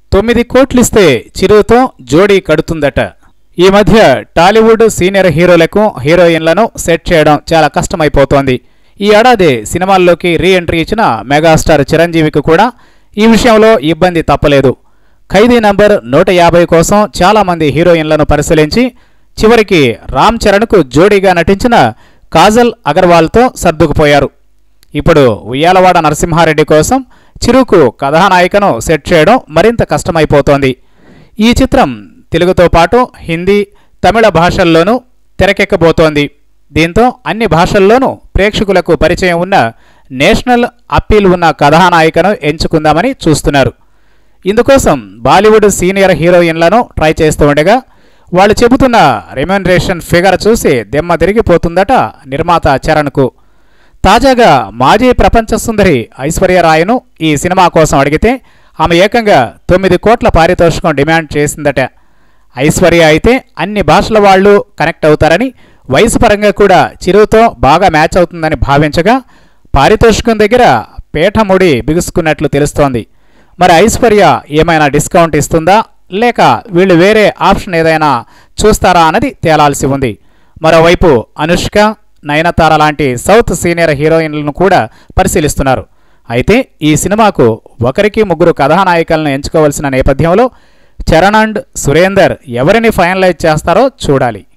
9 కోట్లిస్తే చిరుతో జోడీ కడుతుందట. ఈ మధ్య టాలీవుడ్ సీనియర్ హీరోలకు హీరోయిన్లను సెట్ చేయడం చాలా కష్టమైపోతోంది. ఈ ఏడాది సినిమాల్లోకి రీ ఎంట్రీ ఇచ్చిన మెగాస్టార్ చిరంజీవికి కూడా ఈ విషయంలో ఇబ్బంది తప్పలేదు. ఖైదీ నంబర్ 150 కోసం చాలామంది హీరోయిన్లను పరిశీలించి చివరికి రామ్ చరణ్కు జోడీగా నటించిన కాజల్ అగర్వాల్తో సర్దుకుపోయారు. ఇప్పుడు ఉయ్యాలవాడ నరసింహారెడ్డి కోసం చిరుకు కథానాయికను సెట్ చేయడం మరింత కష్టమైపోతోంది. ఈ చిత్రం తెలుగుతో పాటు హిందీ, తమిళ భాషల్లోనూ తెరకెక్కబోతోంది. దీంతో అన్ని భాషల్లోనూ ప్రేక్షకులకు పరిచయం ఉన్న నేషనల్ అప్పీల్ ఉన్న కథానాయికను ఎంచుకుందామని చూస్తున్నారు. ఇందుకోసం బాలీవుడ్ సీనియర్ హీరోయిన్లను ట్రై చేస్తూ ఉండగా వాళ్ళు చెబుతున్న రెమ్యునరేషన్ ఫిగర్ చూసి దిమ్మ తిరిగిపోతుందట నిర్మాత చరణ్కు. తాజాగా మాజీ ప్రపంచ సుందరి ఐశ్వర్యరాయ్ను ఈ సినిమా కోసం అడిగితే ఆమె ఏకంగా 9 కోట్ల పారితోషికం డిమాండ్ చేసిందట. ఐశ్వర్య అయితే అన్ని భాషల వాళ్ళు కనెక్ట్ అవుతారని, వయసు పరంగా కూడా చిరుతో బాగా మ్యాచ్ అవుతుందని భావించగా పారితోషికం దగ్గర పీఠముడి బిగుసుకున్నట్లు తెలుస్తోంది. మరి ఐశ్వర్య ఏమైనా డిస్కౌంట్ ఇస్తుందా, లేక వీళ్ళు వేరే ఆప్షన్ ఏదైనా చూస్తారా అన్నది తేలాల్సి ఉంది. మరోవైపు అనుష్క, నయనతార లాంటి సౌత్ సీనియర్ హీరోయిన్లను కూడా పరిశీలిస్తున్నారు. అయితే ఈ సినిమాకు 1-3 కథానాయికలను ఎంచుకోవాల్సిన నేపథ్యంలో చరణ్ అండ్ సురేందర్ ఎవరిని ఫైనలైజ్ చేస్తారో చూడాలి.